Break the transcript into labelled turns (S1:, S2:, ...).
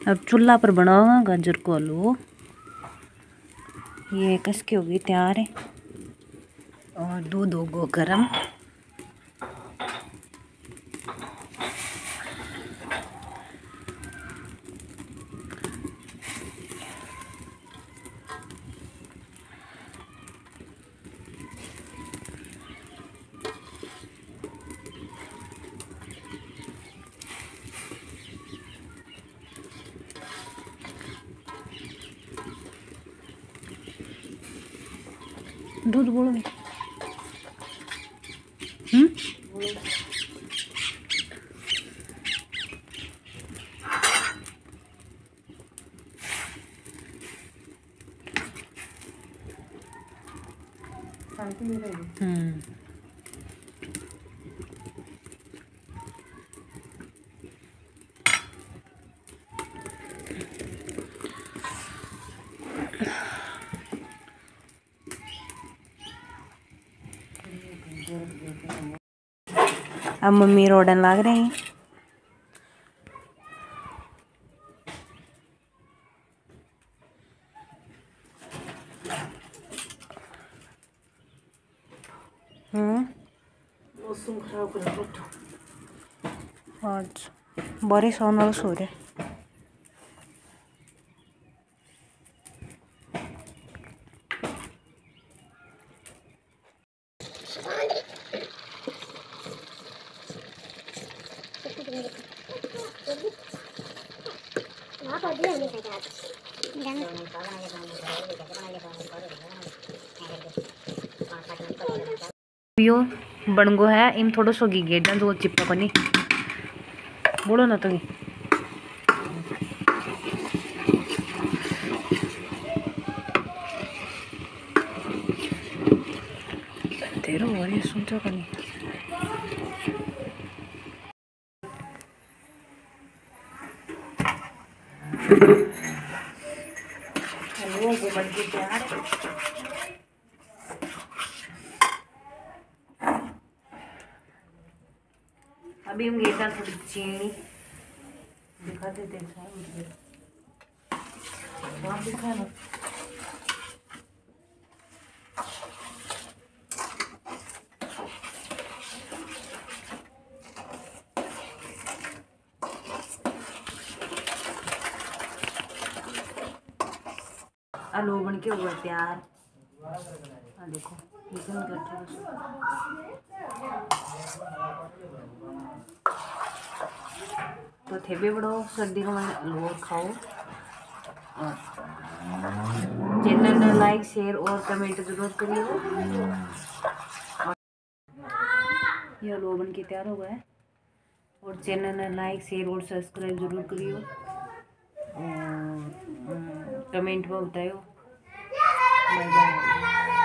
S1: अब चूल्हा पर बनाऊंगा गाजर को हलवो। ये कस के होगी तैयार है और दूध होगो गरम। दूध बोलो अब मम्मी रोडन लाग रही हैं।
S2: मौसम खराब कर बैठो
S1: आज बारिश होने वाला सो रहा है। यो बनगो है इम थोड़ो सो घी गेड़ा जो चिपका कोनी बोलो ना तो तेरो वाली सुनता कोनी। हलवा को बन के तैयार है। अभी हम गेटा थोड़ी चीनी दिखा देते हैं वहाँ दिखा ना। आलू बन के हुआ तैयार। देखो तो थे भी बड़ो सर्दी को मैंने आलू खाओ। चैनल ने लाइक शेयर और कमेंट जरूर करिए। ये आलू बन के तैयार हो गया है और चैनल ने लाइक शेयर और सब्सक्राइब जरूर करियो और कमेंट में बताइयो। Bye bye.